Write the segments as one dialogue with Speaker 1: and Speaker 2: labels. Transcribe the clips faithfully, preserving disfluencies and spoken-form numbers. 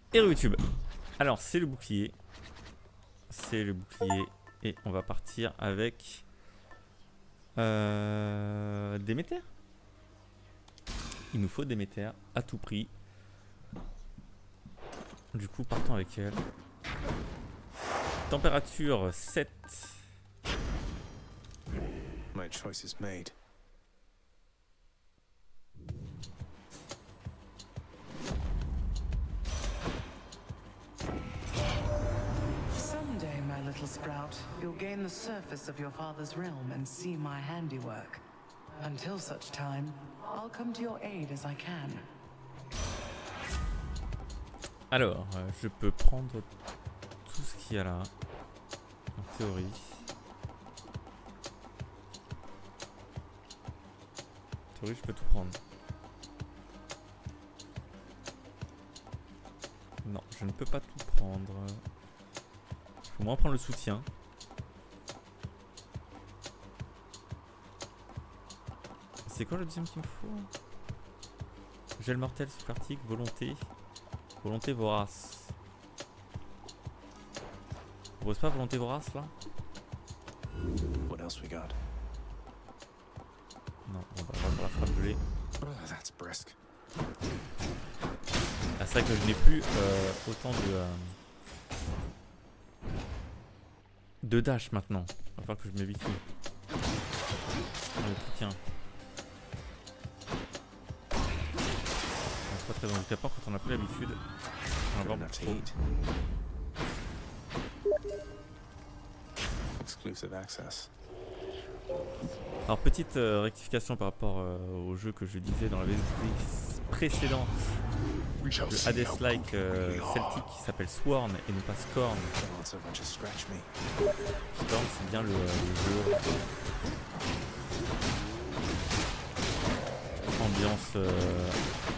Speaker 1: Et YouTube. Alors c'est le bouclier. C'est le bouclier. Et on va partir avec euh, Déméter. Il nous faut Déméter à tout prix. Du coup partons avec elle. Température sept.
Speaker 2: My choice is made.
Speaker 3: Someday, my little sprout, you'll gain the surface of your father's realm and see my handiwork. Until such time, I'll come to your aid as I can.
Speaker 1: Alors, euh, je peux prendre tout ce qu'il y a là, en théorie. En théorie, je peux tout prendre. Non, je ne peux pas tout prendre. Il faut moins prendre le soutien. C'est quoi le deuxième qu'il me faut? Gel mortel, sous fatigue, volonté. Volonté vorace. On pose pas volonté vorace là?
Speaker 2: What else we got?
Speaker 1: Non, on va pas pour la frappe gelée.
Speaker 2: Oh, that's brisk.
Speaker 1: Ah, c'est vrai que je n'ai plus euh, autant de euh, de dash maintenant. Il va falloir que je m'habitue. Allez, tiens. C'est pas très handicapant quand on a plus l'habitude. On va voir trop.
Speaker 2: Exclusive access.
Speaker 1: Alors petite euh, rectification par rapport euh, au jeu que je disais dans la vidéo précédente. Le Hades-like euh, celtique qui s'appelle Sworn et non pas Scorn. Scorn c'est bien le, le jeu. Ambiance euh,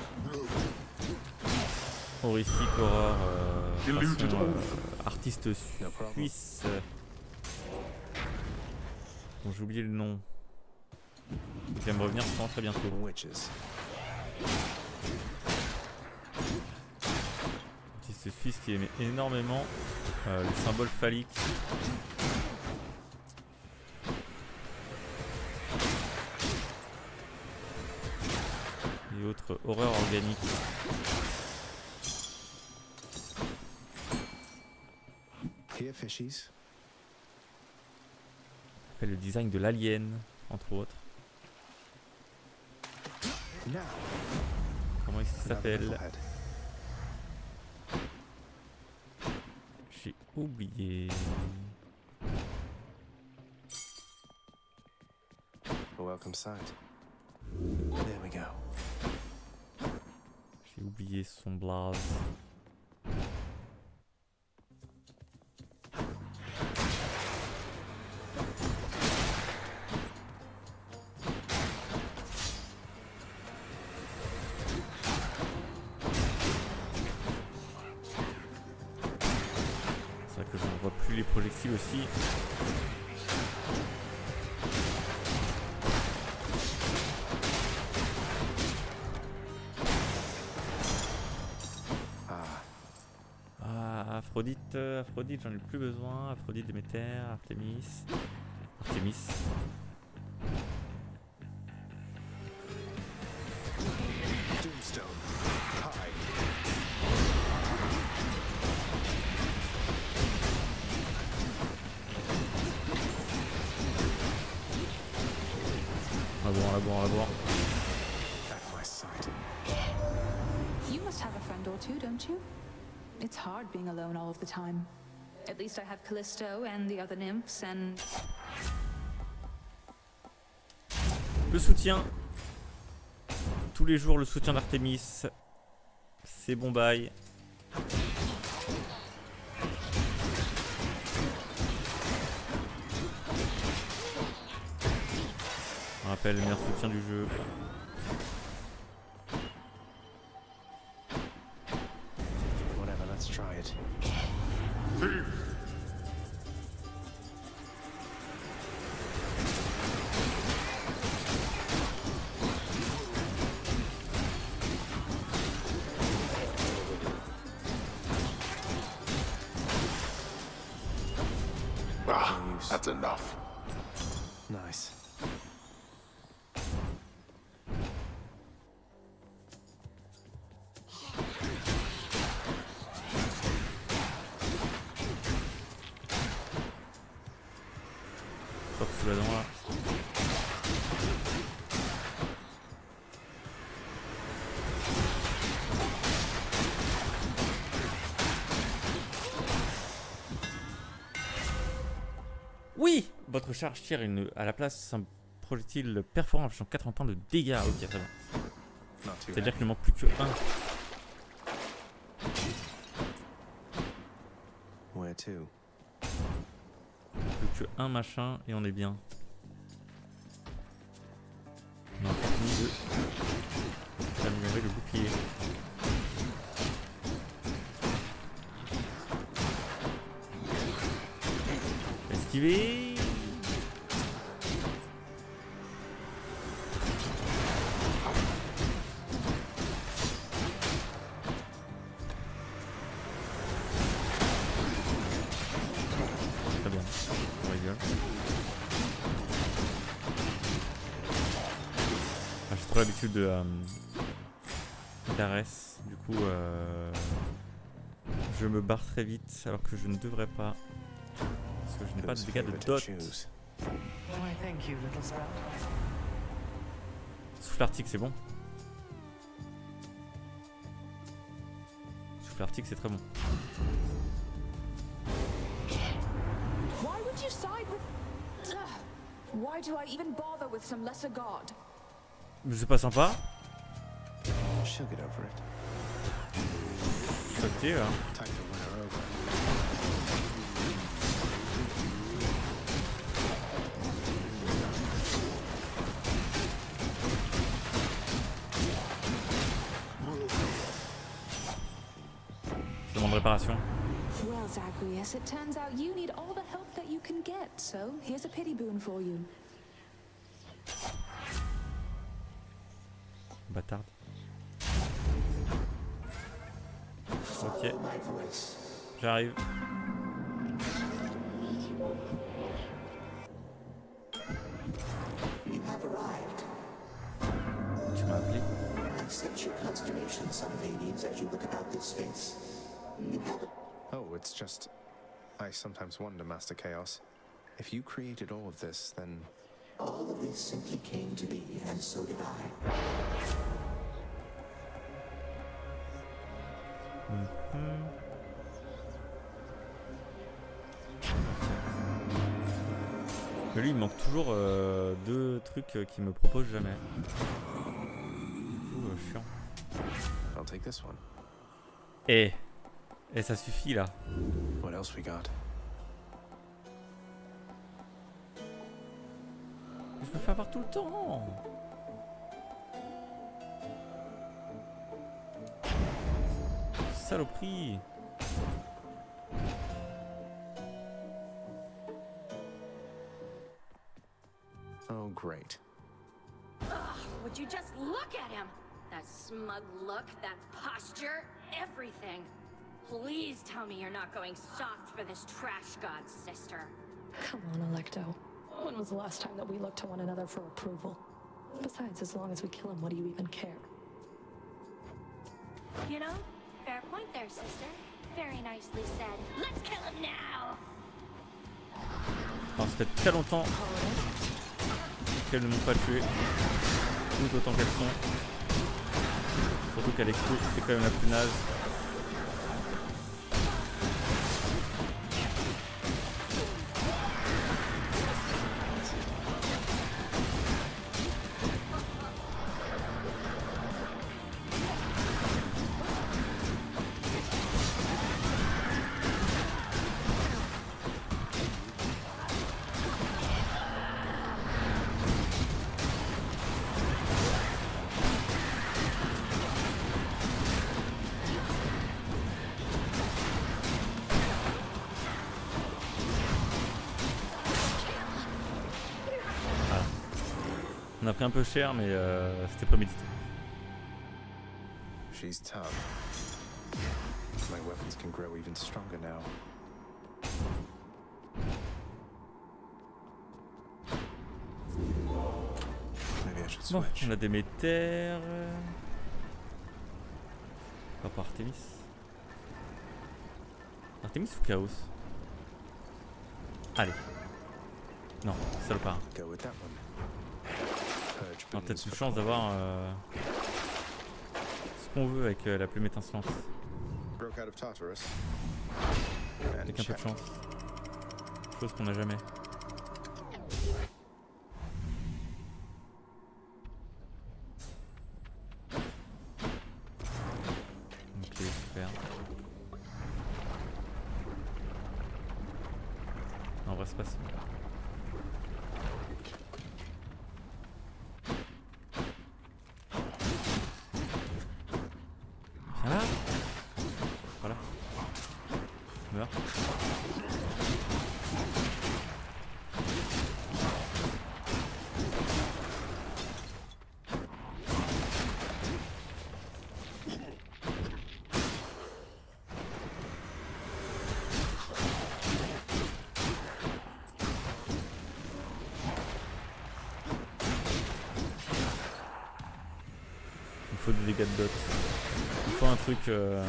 Speaker 1: horrifique, horreur, euh, façon, euh, artiste suisse. Euh, bon, j'ai oublié le nom. Il va me revenir je pense très bientôt. Artiste suisse qui aimait énormément euh, le symbole phallique. Et autres horreurs organiques.
Speaker 2: Here, fishies.
Speaker 1: Fait le design de l'alien, entre autres. Comment il s'appelle? J'ai oublié.
Speaker 2: A welcome sight. There we go.
Speaker 1: J'ai oublié son blaze. Les projectiles aussi. Ah, Aphrodite, Aphrodite, j'en ai plus besoin. Aphrodite, Déméter, Artémis. Artémis. On va voir, on va voir, on va voir.
Speaker 4: You must have a friend or two, don't you? It's hard being alone all of the time. At least I have Callisto and the other nymphs and...
Speaker 1: Le soutien. Tous les jours le soutien d'Artémis. C'est bon bail. On rappelle le meilleur soutien du jeu.
Speaker 2: Whatever, let's try it. Ah,
Speaker 5: That's enough.
Speaker 2: Nice.
Speaker 1: Hop, sous la dent là. Oui! Votre charge tire une, à la place un projectile perforant infligeant quatre points de dégâts. Ok, très bien.
Speaker 2: Not too
Speaker 1: C'est-à-dire
Speaker 2: heavy.
Speaker 1: qu'il ne manque plus que un.
Speaker 2: Where to?
Speaker 1: Plus que un machin et on est bien. On a fini de améliorer le bouclier. Esquiver. Très bien, on rigole. Ah, j'ai trop l'habitude de euh, d'Ares, du coup euh, je me barre très vite alors que je ne devrais pas. Parce que je n'ai pas de
Speaker 2: Whose
Speaker 1: dégâts de
Speaker 2: favorite to
Speaker 1: dot.
Speaker 2: choose?
Speaker 3: Why, thank you, little sprout.
Speaker 1: Souffle arctique, c'est bon. Souffle arctique, c'est très bon.
Speaker 4: Why would you side with... Ugh. Why do I even bother with some lesser god?
Speaker 1: Mais c'est pas sympa.
Speaker 2: She'll get over it.
Speaker 1: Côté là.
Speaker 2: Time to win her over.
Speaker 1: Je demande réparation.
Speaker 4: Well, Zagreus, it turns out you need all the help that you can get, so here's a pity boon for you.
Speaker 1: Bâtarde. Ok. J'arrive.
Speaker 6: You have arrived.
Speaker 1: Tu m'as appelé.
Speaker 6: Accept your consternation, son of Hades, as you look about this space. You have
Speaker 2: Oh, it's just... I sometimes wonder, Master Chaos. If you created all of this, then...
Speaker 6: all of this simply came to be, and so did I.
Speaker 1: Mhm. Mais lui, il manque toujours euh, deux trucs euh, qu'il me propose jamais. Du coup, euh, chiant.
Speaker 2: I'll take this one.
Speaker 1: Eh, eh, ça suffit là.
Speaker 2: What else we got?
Speaker 1: Je me fais avoir tout le temps. Saloperie.
Speaker 2: Oh, great.
Speaker 7: Ugh, would you just look at him? That smug look, that posture, everything. Please tell me you're not going soft for this trash god's sister.
Speaker 8: Come on, Electo. When was the last time that we looked to one another for approval? Besides, as long as we kill him, what do you even care?
Speaker 7: You know, fair point there, sister. Very nicely said. Let's kill him now!
Speaker 1: Alors, ça fait très longtemps qu'elles ne m'ont pas tué. Tout autant qu'elles sont. Surtout qu'Alecto est quand même la plus naze. On a pris un peu cher, mais euh, c'était prémédité.
Speaker 2: She's tough. My weapons can grow even stronger now.
Speaker 1: Bon,
Speaker 2: switch.
Speaker 1: on a des métères. Pas par Artemis. Artemis ou Chaos? Allez. Non, salopard.
Speaker 2: Go with that one. Purge
Speaker 1: On a
Speaker 2: boons
Speaker 1: peut-être une
Speaker 2: for
Speaker 1: chance d'avoir euh, ce qu'on veut avec euh, la plume étincelante.
Speaker 2: broke out of Tartarus.
Speaker 1: Avec un peu de chance. Chose qu'on n'a jamais. Ok, super. On va se passer. Viens là. Voilà. Meurs. Il faut des dégâts de dot. Il faut un truc... Euh...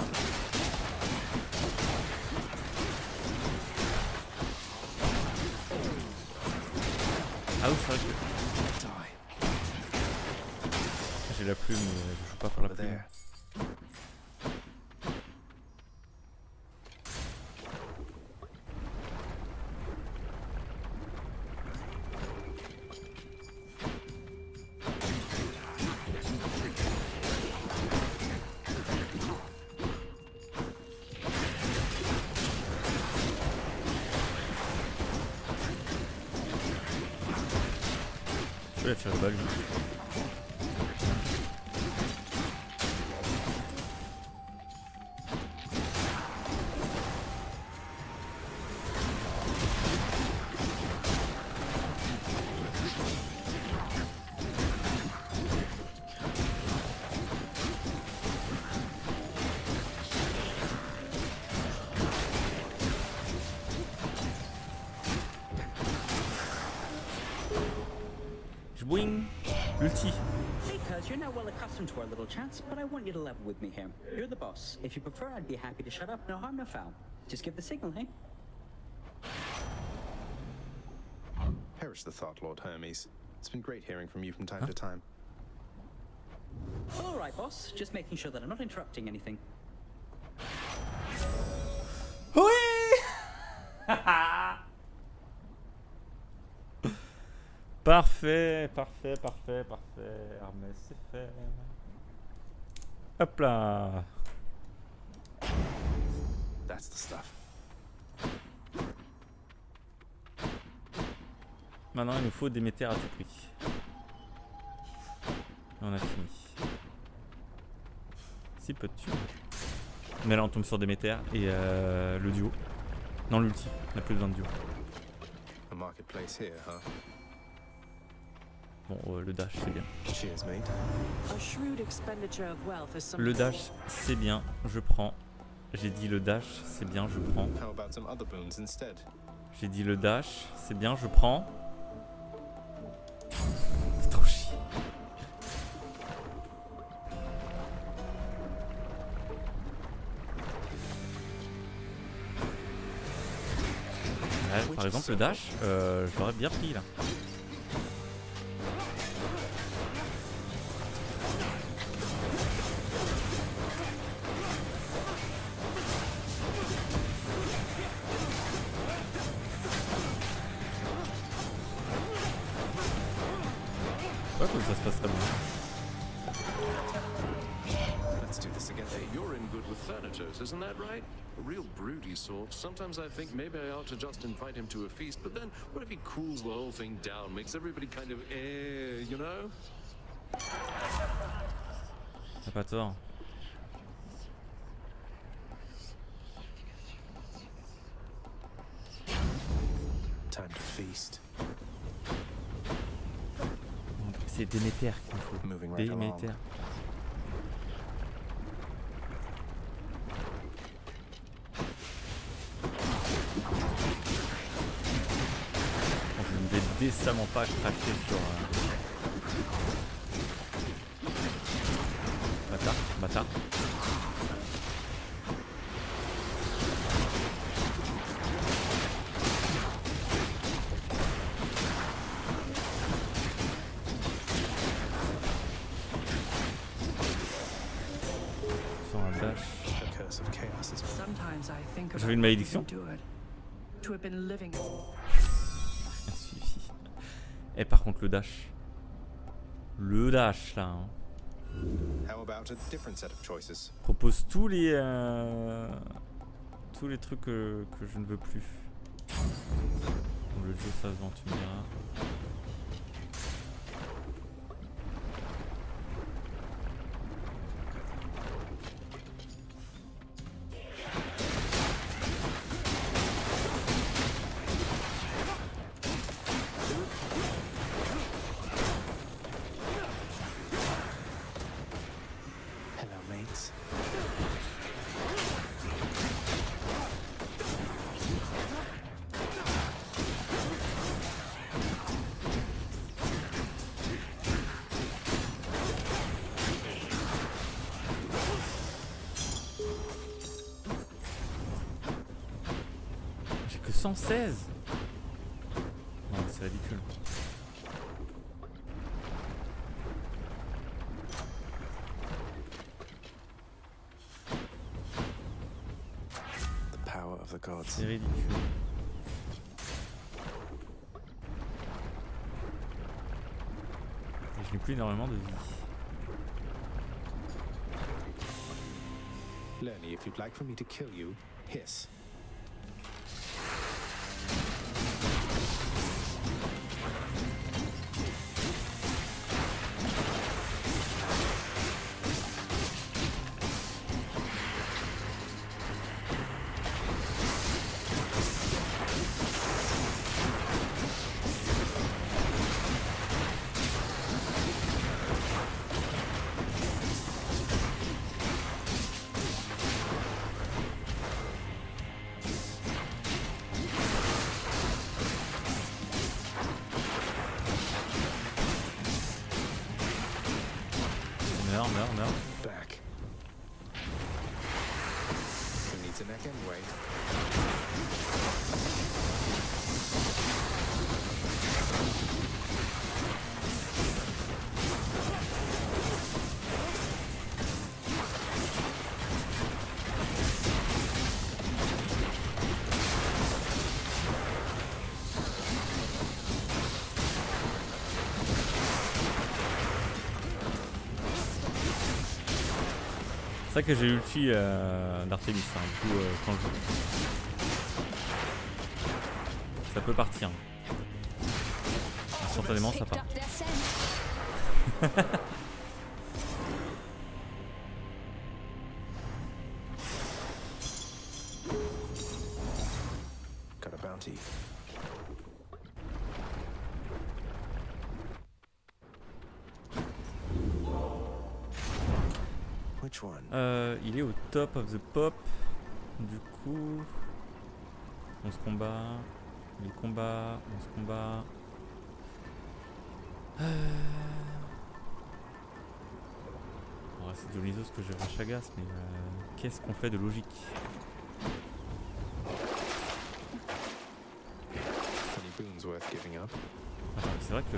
Speaker 1: Ah oui, c'est vrai que... J'ai la plume, mais je joue pas pour la
Speaker 2: Over
Speaker 1: plume.
Speaker 2: there.
Speaker 1: Je vais la tirer balle. Boing! L'ulti.
Speaker 5: Hey, cuz, you're now well accustomed to our little chats, but I want you to level with me here. You're the boss. If you prefer, I'd be happy to shut up. No harm, no foul. Just give the signal, hey?
Speaker 2: Perish the thought, Lord Hermes. It's been great hearing from you from time to time.
Speaker 5: All right, boss. Just making sure that I'm not interrupting anything.
Speaker 1: Oui! Parfait, parfait, parfait, parfait. Hermès, c'est fait. Hop là.
Speaker 2: That's the stuff.
Speaker 1: Maintenant, il nous faut des métères à tout prix. Et on a fini. Si peu de thunes. Mais là, on tombe sur des métères et euh, le duo. Non, l'ulti. On n'a plus besoin de duo.
Speaker 2: A marketplace here, huh?
Speaker 1: Bon, euh, le dash, c'est bien.
Speaker 2: Cheers, mate.
Speaker 9: A shrewd expenditure of wealth is something.
Speaker 1: Le dash, c'est bien. Je prends. J'ai dit le dash, c'est bien, je prends.
Speaker 2: How about some other boons instead?
Speaker 1: J'ai dit le dash, c'est bien, je prends. C'est trop chiant. Ouais, par exemple, le dash, euh, je l'aurais bien pris là. Je sais pas comment ça se passerait bien.
Speaker 2: Let's do this again.
Speaker 10: Hey, you're in good with Thanatos, isn't that right? A real broody sort. Sometimes I think maybe I ought to just invite him to a feast, but then what if he cools the whole thing down, makes everybody kind of eh, you know?
Speaker 1: T'as pas tort.
Speaker 2: Time to feast.
Speaker 1: C'est des métères qu'il faut.
Speaker 2: Moving right
Speaker 1: Des
Speaker 2: along.
Speaker 1: métères. Bon, je ne vais décemment pas cracher sur... Euh... bâtard. Sans un dash.
Speaker 2: The curse of chaos is
Speaker 9: Sometimes I think
Speaker 1: J'avais une malédiction.
Speaker 9: do it. To have been living.
Speaker 1: Rien suffit. Et par contre le dash. Le dash là. Hein.
Speaker 2: How about a different set of choices?
Speaker 1: Propose tous les euh, tous les trucs que, que je ne veux plus. Bon, le jeu ça se vend, tu me diras.
Speaker 2: Hello, mates.
Speaker 1: J'ai que cent seize. Non, c'est ridicule.
Speaker 2: The power of the gods.
Speaker 1: C'est ridicule. Et je n'ai plus énormément de vie.
Speaker 2: Lenny, if you'd like for me to kill you, hiss.
Speaker 1: Meurs, meurs, meurs.
Speaker 2: Back. Who needs a neck anyway?
Speaker 1: C'est ça que j'ai ulti euh, d'Artemis, hein, du coup euh, quand je... Ça peut partir. Instantanément ça part.
Speaker 2: Got a bounty. Which one?
Speaker 1: Euh, il est au top of the pop. Du coup... onze combats. mille combats. onze combats. Euh... Bon, c'est Dionysos que je rachagasse, mais euh, qu'est-ce qu'on fait de logique?
Speaker 2: Any boons worth giving up?
Speaker 1: Attends, c'est vrai que...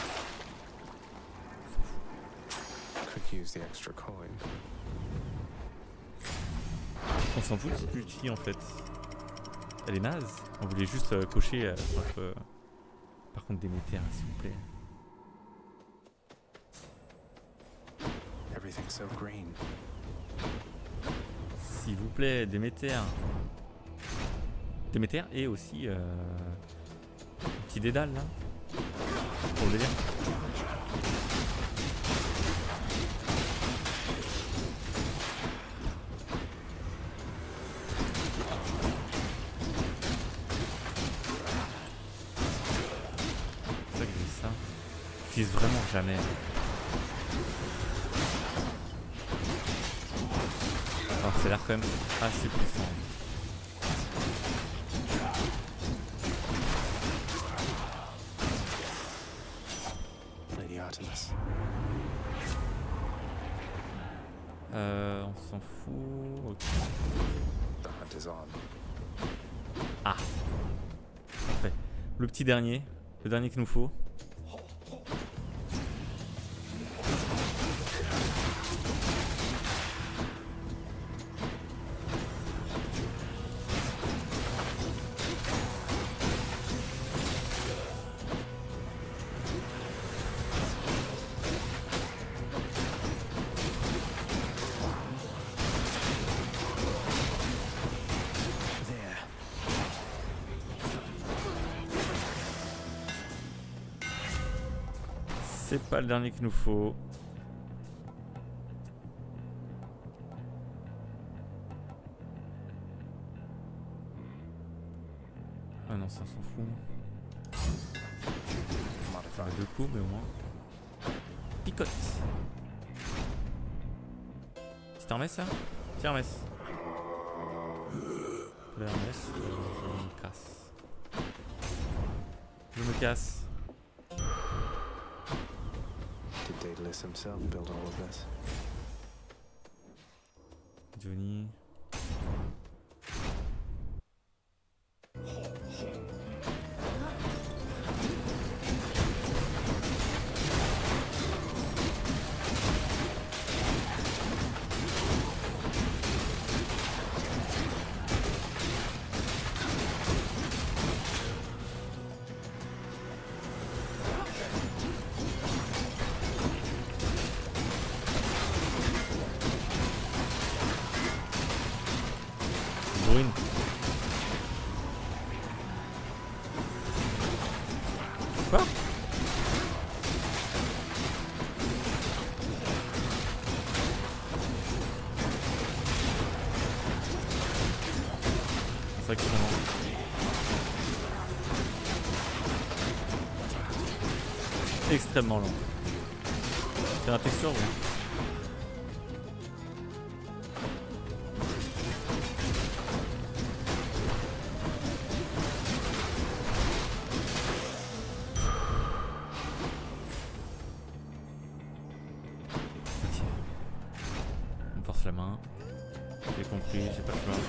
Speaker 2: Could use the extra coin.
Speaker 1: On s'en fout de cette ulti en fait. Elle est naze. On voulait juste euh, cocher euh, notre... euh, Par contre Déméter, s'il vous plaît.
Speaker 2: Everything's so green.
Speaker 1: S'il vous plaît, Déméter. Déméter et aussi... Euh... Un petit dédale là. Pour le délire. J'utilise vraiment jamais. Alors ça a l'air quand même assez puissant.
Speaker 2: Lady Artemis.
Speaker 1: Euh... fout. Ok.
Speaker 2: The hunt is on.
Speaker 1: Ah. Parfait. Le petit dernier. Le dernier qu'il nous faut. C'est pas le dernier qu'il nous faut. Ah non, ça s'en fout. On a deux coups, mais au moins. Picote. C'est Hermès ça? C'est Hermès. Le Hermès, je me casse. Je me casse.
Speaker 2: Did Daedalus himself build all of this?
Speaker 1: Johnny. Brune. Quoi? C'est vrai que c'est vraiment... extrêmement long. C'est la texture, oui. On force la main. J'ai compris, j'ai pas le choix.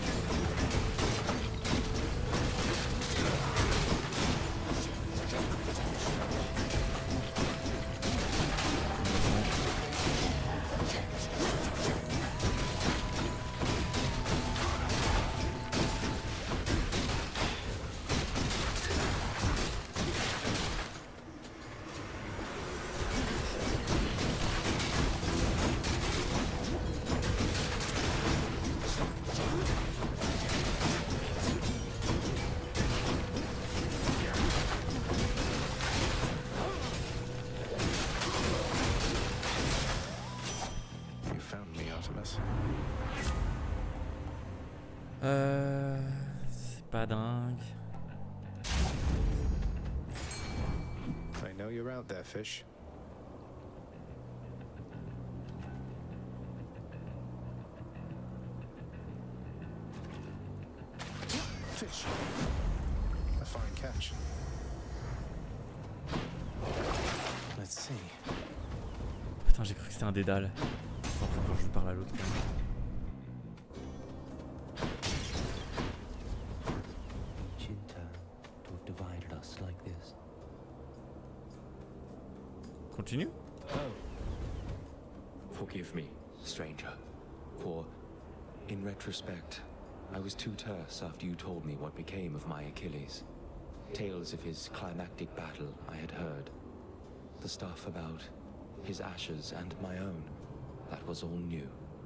Speaker 1: Euh... C'est pas dingue.
Speaker 2: I know you're out there, fish. Fish. A fine catch. Let's see.
Speaker 1: Putain, j'ai cru que c'était un dédale. Enfin, quand je parle à l'autre. Continue.
Speaker 11: Oh. Forgive me, stranger, for, in retrospect, I was too terse after you told me what became of my Achilles. Tales of his climactic battle I had heard. The stuff about his ashes and my own, that was all new.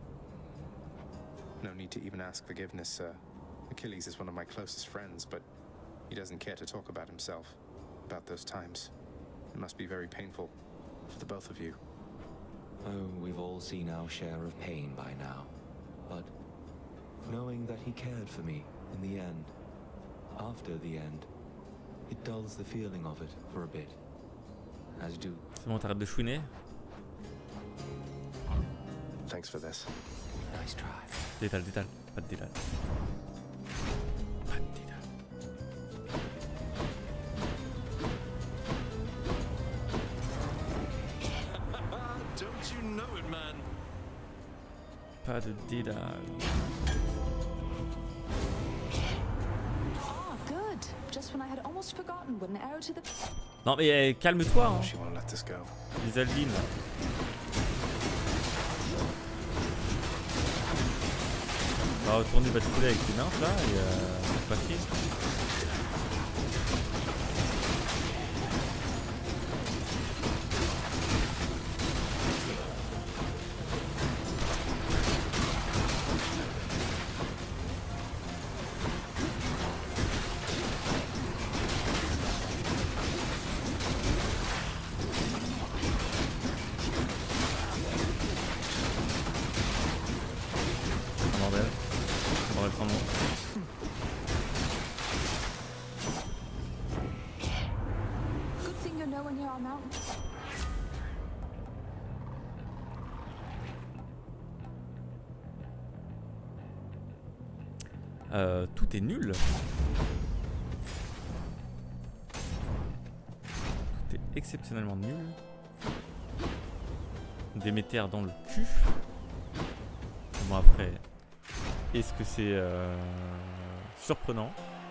Speaker 2: No need to even ask forgiveness, sir. Achilles is one of my closest friends, but he doesn't care to talk about himself, about those times. It must be very painful for the both of you.
Speaker 11: Oh, we've all seen our share of pain by now. But knowing that he cared for me in the end, after the end, it dulls the feeling of it for a bit. As do.
Speaker 1: C'est bon, t'arrêtes de chouiner.
Speaker 2: Thanks for this.
Speaker 11: Nice try.
Speaker 1: Détale, détale, pas de détale. Pas de détale.
Speaker 10: Don't you know it, man?
Speaker 1: pas de dédale.
Speaker 4: Ah, good. Just when I had almost forgotten what an arrow to the...
Speaker 1: Non mais eh, calme-toi hein.
Speaker 2: She won't let this go.
Speaker 1: Les Alvin. On va retourner basculer avec les nymphes là et euh, pas chier.
Speaker 4: Good thing you're nowhere near our mountains.
Speaker 1: Euh, tout est nul. Tout est exceptionnellement nul. Déméter dans le cul. Bon après, est-ce que c'est euh, surprenant?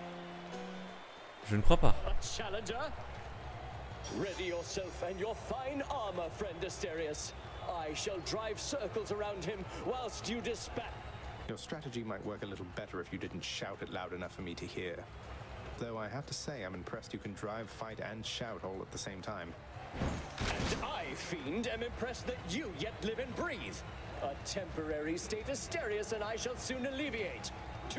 Speaker 1: Je ne crois pas.
Speaker 12: Challenger, ready yourself and your fine armor, friend Asterius. I shall drive circles around him whilst you dispatch.
Speaker 2: Your strategy might work a little better if you didn't shout it loud enough for me to hear. Though I have to say, I'm impressed you can drive, fight, and shout all at the same time.
Speaker 12: And I, Fiend, am impressed that you yet live and breathe. A temporary state Asterius and I shall soon alleviate. To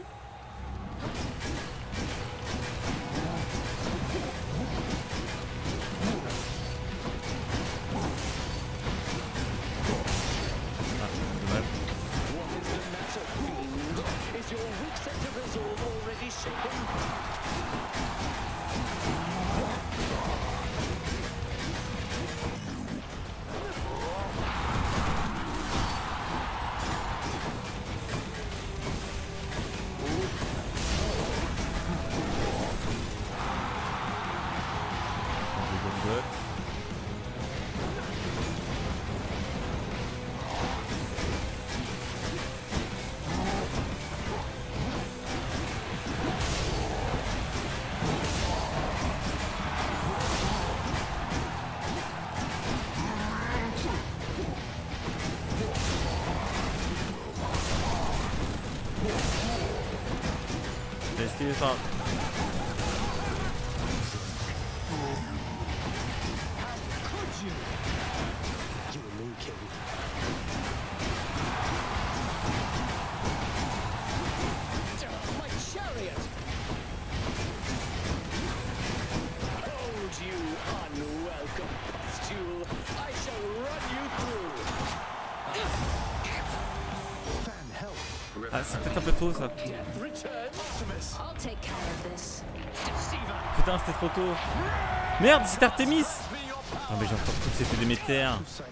Speaker 12: your weak sense of resolve already shaken?
Speaker 1: Let's up.
Speaker 12: Could you? You and me, King. My chariot! Hold you, unwelcome pustule! I shall run you through!
Speaker 2: Fan, help!
Speaker 1: Ah, c'est peut-être un peu tôt ça.
Speaker 4: I'll take care of this.
Speaker 1: Putain, c'était trop tôt. Merde, c'est Artemis. Non mais j'ai encore cru que c'était Déméter.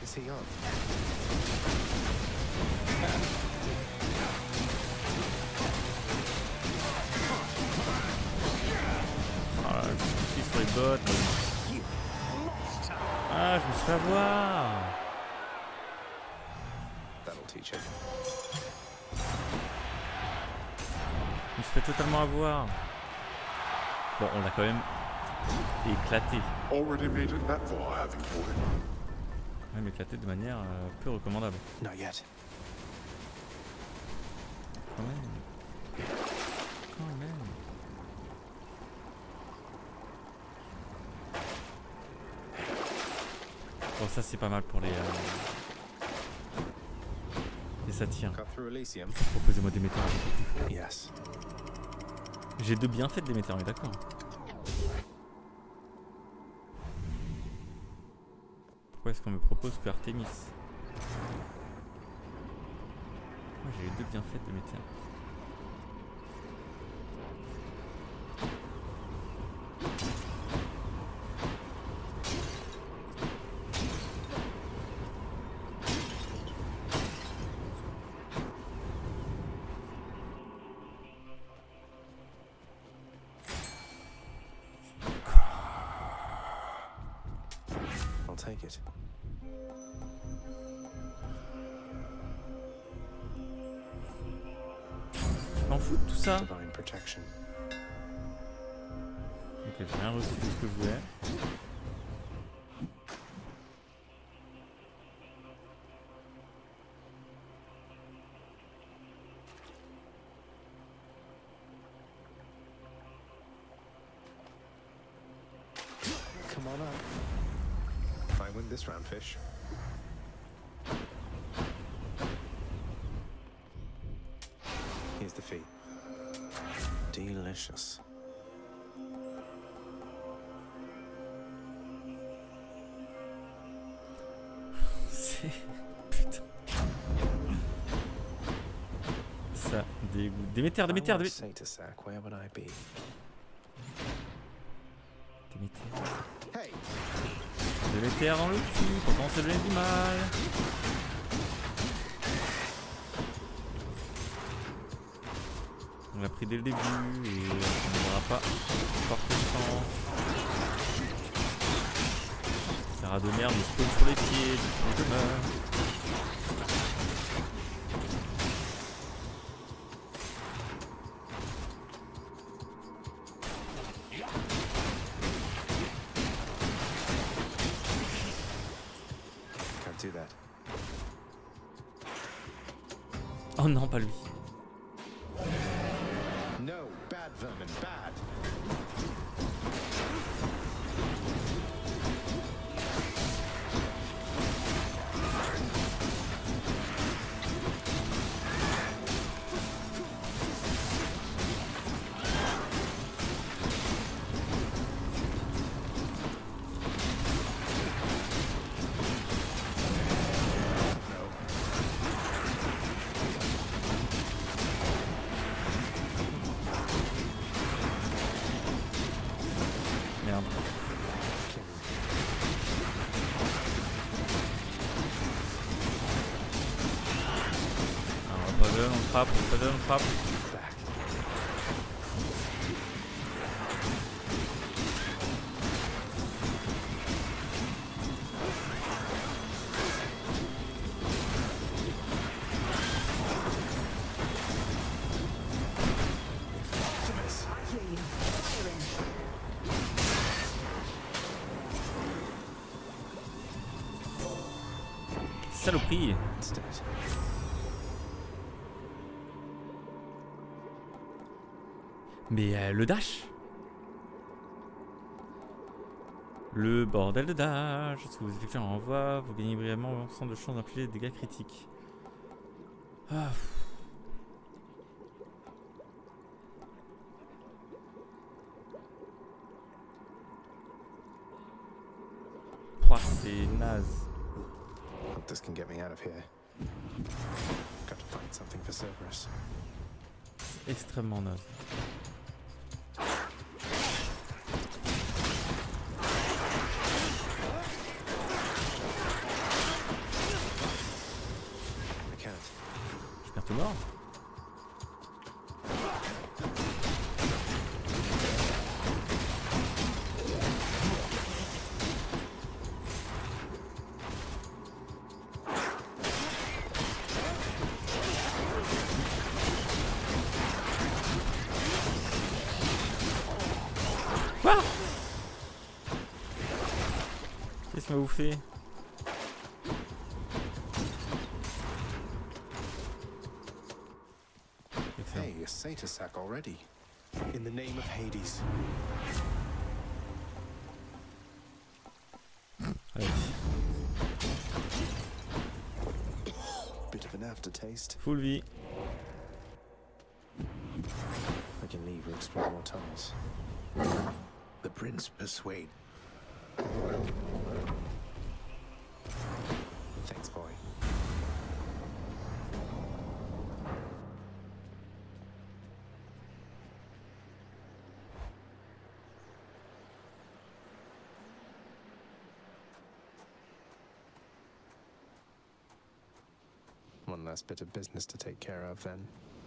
Speaker 1: Ah, je suis sur les bottes. Ah, je me suis fait avoir.
Speaker 2: That'll teach him.
Speaker 1: Je me suis fait totalement avoir. Bon, on l'a quand même éclaté.
Speaker 13: Already made it that far, have you, boy?
Speaker 1: Même éclaté de manière euh, peu recommandable.
Speaker 2: Not yet.
Speaker 1: Quand même. Quand même. Bon, ça c'est pas mal pour les... Euh... les satyres. Proposez-moi des météores.
Speaker 2: Yes.
Speaker 1: J'ai deux bienfaits de Déméter, on est d'accord. Pourquoi est-ce qu'on me propose que Artemis? Moi j'ai eu deux bienfaits de Déméter.
Speaker 2: Take it.
Speaker 1: fous de tout ça.
Speaker 2: Divine protection.
Speaker 1: Ok, j'ai rien reçu de ce que je voulais.
Speaker 2: Come on up. If I win this round, fish. Here's the fee. Delicious.
Speaker 1: C'est... Putain. Ça dégoûte. Déméter, Déméter, Déméter.
Speaker 2: Sac, where would I be?
Speaker 1: Déméter. Déméter dans le cul, pourtant c'est donné du mal. On l'a pris dès le début et on n'aura pas porté chance. Sarah de merde me spawn sur les pieds, je meurs.
Speaker 2: Can't do that.
Speaker 1: Oh non, pas lui.
Speaker 2: No, bad vermin, bad.
Speaker 1: On frappe, on donne, on frappe. Saloperie. Mais euh, le dash, le bordel de dash, si vous effectuez un renvoi, vous gagnez brièvement vingt pour cent de chance d'infliger des dégâts critiques. Ah. Pouah, c'est naze.
Speaker 2: Hope this can get me out of here. Got to find something for Cerberus.
Speaker 1: Extrêmement naze. Je perds tout mort. Quoi? Qu'est-ce que m'a bouffé?
Speaker 2: Hey, a Satyr sack already. In the name of Hades. Bit of an aftertaste.
Speaker 1: Full vie.
Speaker 2: I can leave or explore more tunnels.
Speaker 13: The prince persuade.
Speaker 2: Thanks, boy. One last bit of business to take care of, then.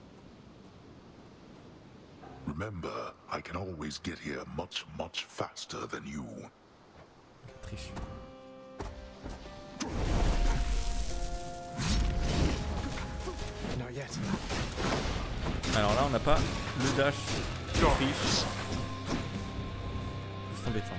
Speaker 13: Remember, I can always get here much, much faster than you.
Speaker 1: Triche.
Speaker 2: Not yet.
Speaker 1: Alors là, on n'a pas le dash d'Autriche. C'est embêtant.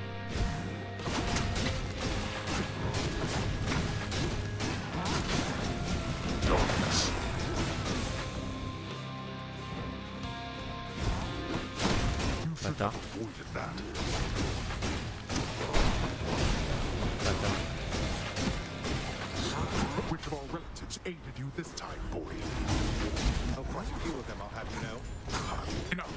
Speaker 1: Bâtard. Bâtard.
Speaker 13: Which of our relatives aided you this time, boy?
Speaker 2: Oh, quite a few of them, I'll have you know.
Speaker 13: Enough.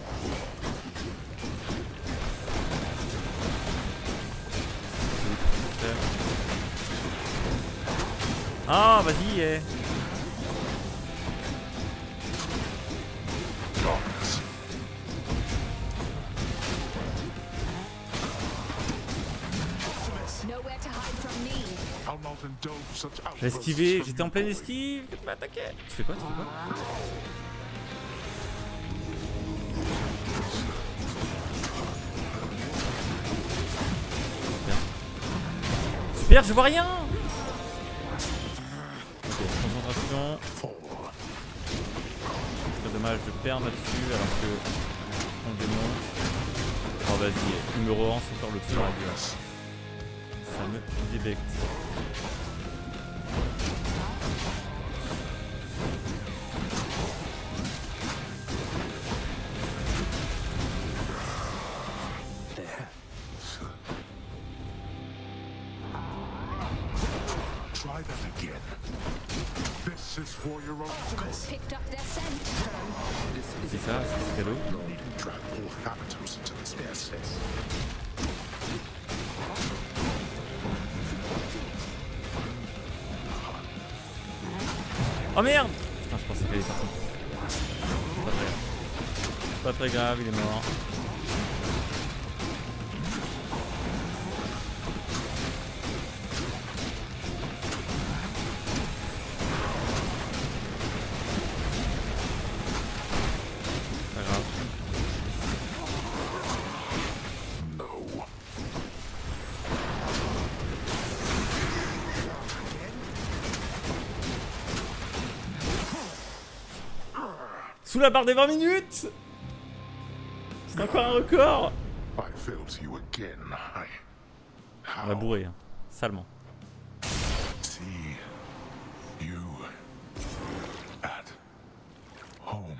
Speaker 1: Ah, vas-y, eh.
Speaker 13: J'ai
Speaker 1: esquivé, j'étais en pleine esquive, tu m'as attaqué. Tu fais quoi, tu fais quoi? Super, Super je vois rien. Ok, concentration. C'est dommage de perdre là-dessus alors que on le démonte. Oh vas-y, il me relance encore le truc dans la gueule. Ça me débecte.
Speaker 13: Try that again. This is for your own good.
Speaker 7: Picked up their scent.
Speaker 1: C'est ça, c'est cadeau.
Speaker 13: Drag all Thanatos into this mess.
Speaker 1: Oh merde! Putain, je pensais qu'elle est partie. Pas très grave. Pas très grave, il est mort. Pas grave. Sous la barre des vingt minutes. C'est encore un record. On l'a bourré, hein. Salement.
Speaker 13: See you at home.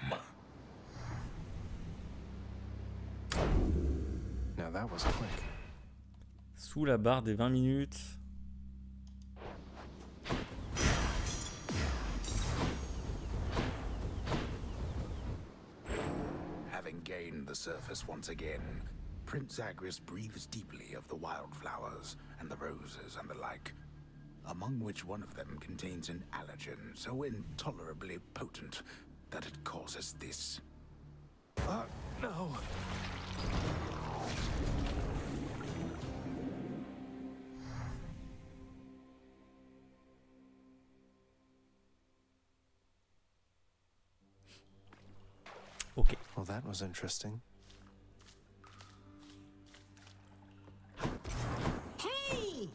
Speaker 2: Now that was quick.
Speaker 1: Sous la barre des vingt minutes.
Speaker 14: Having gained the surface once again, Prince Zagreus breathes deeply of the wildflowers and the roses and the like, among which one of them contains an allergen so intolerably potent that it causes this.
Speaker 2: Uh, no.
Speaker 1: Okay.
Speaker 2: Well, that was interesting.
Speaker 6: Hey!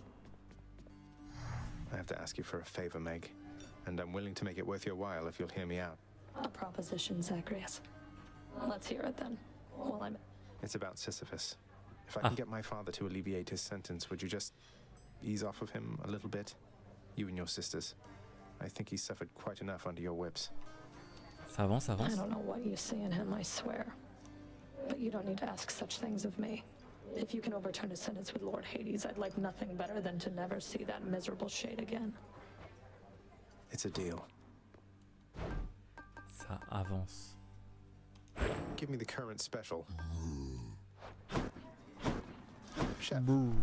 Speaker 2: I have to ask you for a favor, Meg. And I'm willing to make it worth your while if you'll hear me out.
Speaker 8: A proposition, Zagreus. Let's hear it then. While I'm...
Speaker 2: It's about Sisyphus. If I
Speaker 1: Ah.
Speaker 2: can get my father to alleviate his sentence, would you just ease off of him a little bit? You and your sisters. I think he's suffered quite enough under your whips.
Speaker 1: Ça avance, ça
Speaker 8: I
Speaker 1: avance.
Speaker 8: don't know what you see in him, I swear. But you don't need to ask such things of me. If you can overturn his sentence with Lord Hades, I'd like nothing better than to never see that miserable shade again.
Speaker 2: It's a deal.
Speaker 1: Ça avance.
Speaker 2: Give me the current special. Chef.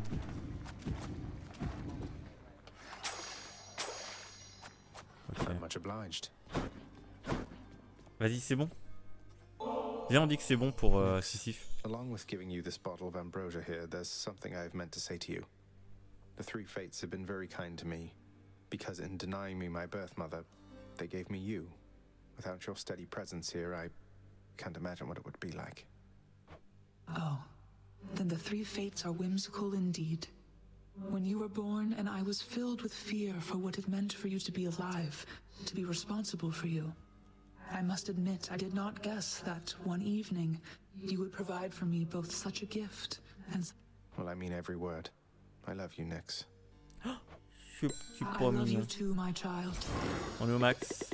Speaker 1: Okay.
Speaker 2: Much obliged.
Speaker 1: Vas-y, c'est bon. Viens, on dit que c'est bon pour euh, Sisyphe.
Speaker 2: Along with giving you this bottle of ambrosia here, there's something I've meant to say to you. The three fates have been very kind to me, because in denying me my birth mother, they gave me you. Without your steady presence here, I can't imagine what it would be like.
Speaker 9: Oh, then the three fates are whimsical indeed. When you were born, and I was filled with fear for what it meant for you to be alive, to be responsible for you. I must admit, I did not guess that one evening you would provide for me both such a gift and...
Speaker 2: Well, I mean every word. I love you, Nyx.
Speaker 1: Je suis
Speaker 9: I
Speaker 1: pas
Speaker 9: love you
Speaker 1: mignon.
Speaker 9: too, my child.
Speaker 1: On est au max.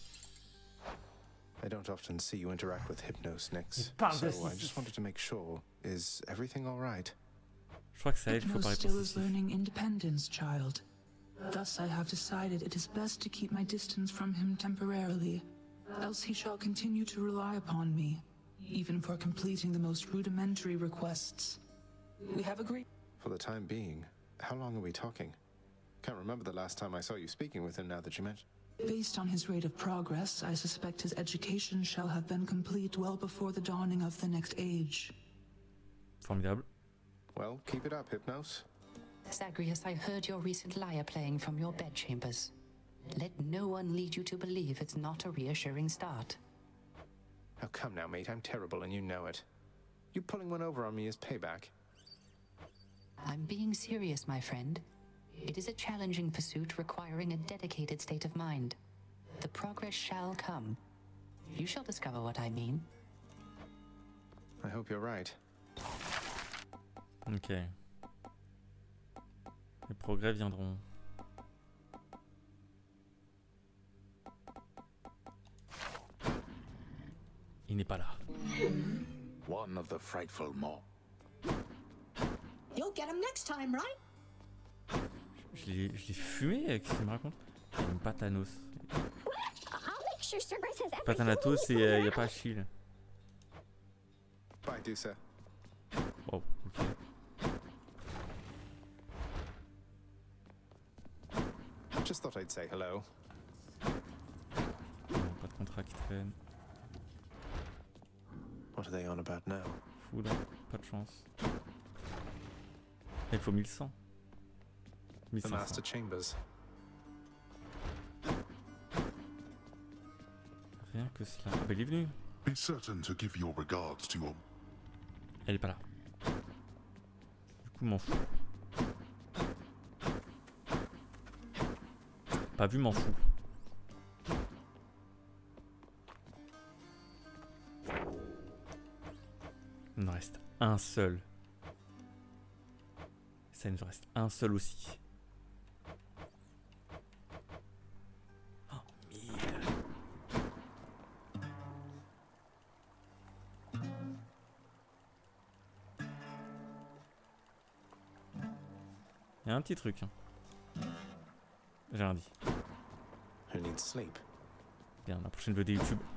Speaker 2: I don't often see you interact with Hypnos, Nyx.
Speaker 1: parle de
Speaker 2: So I
Speaker 1: Sissi.
Speaker 2: just wanted to make sure. Is everything all right?
Speaker 1: Je crois que ça aide, il faut
Speaker 9: Hypnos
Speaker 1: parler
Speaker 9: still
Speaker 1: pour
Speaker 9: is
Speaker 1: Sissi.
Speaker 9: learning independence, child. Thus I have decided it is best to keep my distance from him temporarily, else he shall continue to rely upon me, even for completing the most rudimentary requests. We have agreed.
Speaker 2: For the time being, how long are we talking? Can't remember the last time I saw you speaking with him now that you mention.
Speaker 9: Based on his rate of progress, I suspect his education shall have been complete well before the dawning of the next age.
Speaker 1: Formidable.
Speaker 2: Well, keep it up, Hypnos.
Speaker 15: Zagreus, I heard your recent lyre playing from your bedchambers. Let no one lead you to believe it's not a reassuring start.
Speaker 2: Oh, come now, mate. I'm terrible and you know it. You pulling one over on me as payback.
Speaker 15: I'm being serious, my friend. It is a challenging pursuit requiring a dedicated state of mind. The progress shall come. You shall discover what I mean.
Speaker 2: I hope you're right.
Speaker 1: Ok. Les progrès viendront. Il n'est pas là.
Speaker 14: One of the frightful mob.
Speaker 16: You'll get him next time, right?
Speaker 1: Je l'ai je l'ai fumé, qu'est-ce qu'il me raconte? Il y a une Patanos.
Speaker 16: I'll make sure Cerberus has everything.
Speaker 1: Patanatos, il n'y a, y a pas Achille.
Speaker 2: Bye, Dusa.
Speaker 1: Oh, ok.
Speaker 2: Just thought I'd say hello.
Speaker 1: Non, pas de contrat qui traîne.
Speaker 2: What are they on about now?
Speaker 1: Foudre, pas de chance. Il faut mille cent.
Speaker 2: The
Speaker 1: mille cinq
Speaker 2: Master
Speaker 1: cents.
Speaker 2: Chambers.
Speaker 1: Rien que cela. Ah bah il est venu.
Speaker 13: Be certain to give your regards to your...
Speaker 1: Elle est pas là. Du coup, m'en fous. Pas vu, m'en fous. Il nous reste un seul. Ça, il nous reste un seul aussi. Oh, mille. Il y a un petit truc. Hein. J'ai rien dit.
Speaker 2: Who needs sleep?
Speaker 1: Bien, la prochaine vidéo YouTube,